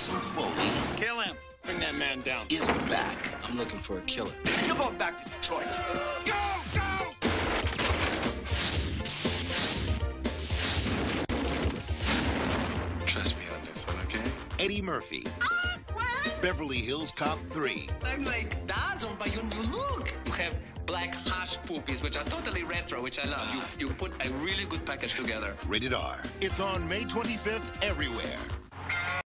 some Foley. Kill him. Bring that man down. Is back. I'm looking for a killer. You're going back to Detroit. Go! Go! Trust me on this one, okay? Eddie Murphy. Beverly Hills Cop 3. I'm like dazzled by your new look. You have black hush poopies, which are totally retro, which I love. You put a really good package together. Rated R. It's on May 25th everywhere.